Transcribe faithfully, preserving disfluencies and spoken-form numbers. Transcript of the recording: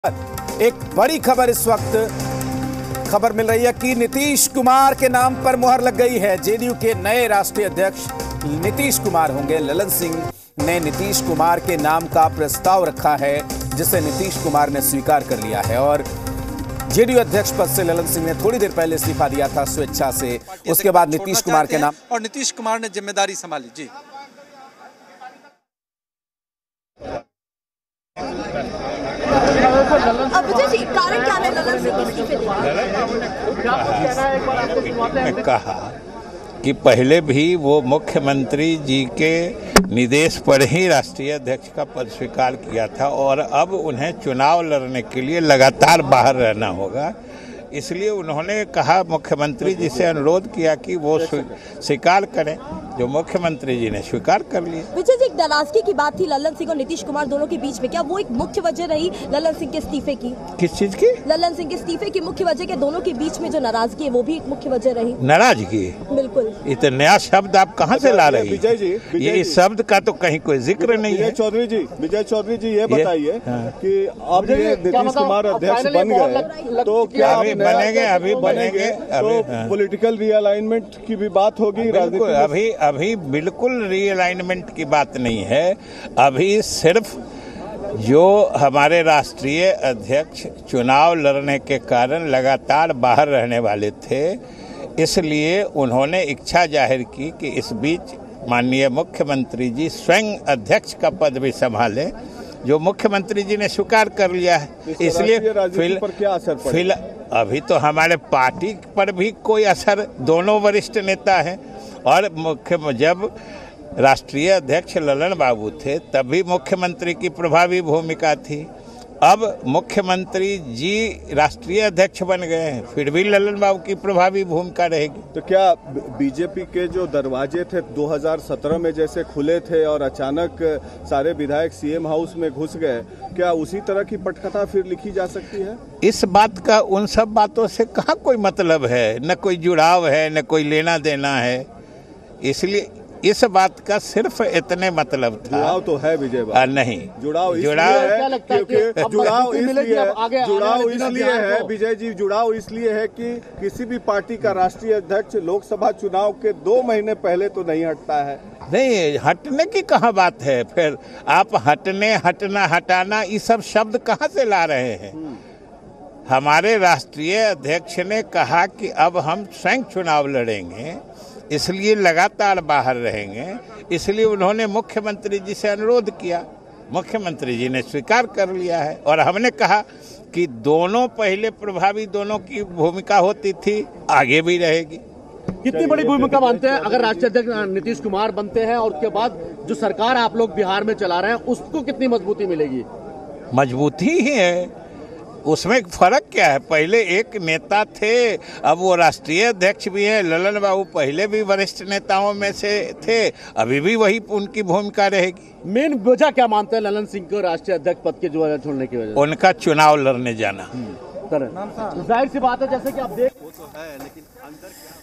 एक बड़ी खबर इस वक्त खबर मिल रही है कि नीतीश कुमार के नाम पर मुहर लग गई है। जेडीयू के नए राष्ट्रीय अध्यक्ष नीतीश कुमार होंगे। ललन सिंह ने नीतीश कुमार के नाम का प्रस्ताव रखा है, जिसे नीतीश कुमार ने स्वीकार कर लिया है। और जेडीयू अध्यक्ष पद से ललन सिंह ने थोड़ी देर पहले इस्तीफा दिया था स्वेच्छा से। उसके बाद नीतीश कुमार के नाम और नीतीश कुमार ने जिम्मेदारी संभाली। जी विजय जी, कारण क्या है ललन सिंह इस्तीफे देने? कहा कि पहले भी वो मुख्यमंत्री जी के निर्देश पर ही राष्ट्रीय अध्यक्ष का पद स्वीकार किया था और अब उन्हें चुनाव लड़ने के लिए लगातार बाहर रहना होगा। इसलिए उन्होंने कहा, मुख्यमंत्री जी से अनुरोध किया कि वो स्वीकार करें, जो मुख्यमंत्री जी ने स्वीकार कर लिया। विजय जी, एक नाराजगी की बात थी ललन सिंह और नीतीश कुमार दोनों के बीच में, क्या वो एक मुख्य वजह रही ललन सिंह के इस्तीफे की? किस चीज की? ललन सिंह के इस्तीफे की मुख्य वजह के दोनों के बीच में जो नाराजगी है वो भी एक मुख्य वजह रही? नाराजगी? बिल्कुल। इतना नया शब्द आप कहाँ से ला रही? विजय जी, ये इस शब्द का तो कहीं कोई जिक्र नहीं है। चौधरी जी, विजय चौधरी जी, ये बताइए कि अब ये नीतीश कुमार अध्यक्ष बन गए तो क्या बनेंगे? अभी बनेंगे तो पॉलिटिकल रीअलाइनमेंट की भी बात होगी? बिल्कुल, अभी अभी बिल्कुल रीअलाइनमेंट की बात नहीं है। अभी सिर्फ जो हमारे राष्ट्रीय अध्यक्ष चुनाव लड़ने के कारण लगातार बाहर रहने वाले थे, इसलिए उन्होंने इच्छा जाहिर की कि इस बीच माननीय मुख्यमंत्री जी स्वयं अध्यक्ष का पद भी संभालें, जो मुख्यमंत्री जी ने स्वीकार कर लिया है। इसलिए फिल पर क्या असर फिल अभी तो हमारे पार्टी पर भी कोई असर, दोनों वरिष्ठ नेता हैं। और मुख्य जब राष्ट्रीय अध्यक्ष ललन बाबू थे तभी मुख्यमंत्री की प्रभावी भूमिका थी। अब मुख्यमंत्री जी राष्ट्रीय अध्यक्ष बन गए हैं, फिर भी ललन बाबू की प्रभावी भूमिका रहेगी। तो क्या बीजेपी के जो दरवाजे थे दो हज़ार सत्रह में जैसे खुले थे और अचानक सारे विधायक सीएम हाउस में घुस गए, क्या उसी तरह की पटकथा फिर लिखी जा सकती है? इस बात का उन सब बातों से कहाँ कोई मतलब है, न कोई जुड़ाव है, न कोई लेना देना है। इसलिए इस बात का सिर्फ इतने मतलब था। जुड़ाव तो है विजय बाबू? नहीं, जुड़ाव जुड़ाव है क्योंकि जुड़ाव इसलिए जुड़ाव इसलिए है विजय जी, जुड़ाव इसलिए है कि किसी भी पार्टी का राष्ट्रीय अध्यक्ष लोकसभा चुनाव के दो महीने पहले तो नहीं हटता है। नहीं, हटने की कहाँ बात है? फिर आप हटने, हटना, हटाना, ये सब शब्द कहाँ से ला रहे हैं? हमारे राष्ट्रीय अध्यक्ष ने कहा कि अब हम स्वयं चुनाव लड़ेंगे, इसलिए लगातार बाहर रहेंगे। इसलिए उन्होंने मुख्यमंत्री जी से अनुरोध किया, मुख्यमंत्री जी ने स्वीकार कर लिया है। और हमने कहा कि दोनों पहले प्रभावी, दोनों की भूमिका होती थी, आगे भी रहेगी। कितनी बड़ी भूमिका मानते हैं अगर राष्ट्रीय अध्यक्ष नीतीश कुमार बनते हैं और उसके बाद जो सरकार आप लोग बिहार में चला रहे हैं उसको कितनी मजबूती मिलेगी? मजबूती ही है, उसमें फर्क क्या है? पहले एक नेता थे, अब वो राष्ट्रीय अध्यक्ष भी हैं। ललन बाबू पहले भी वरिष्ठ नेताओं में से थे, अभी भी वही उनकी भूमिका रहेगी। मेन वजह क्या मानते हैं ललन सिंह को राष्ट्रीय अध्यक्ष पद के जो छोड़ने की वजह? उनका चुनाव लड़ने जाना। जाहिर सी बात है, जैसे कि आप देख, वो तो है, लेकिन अंदर क्या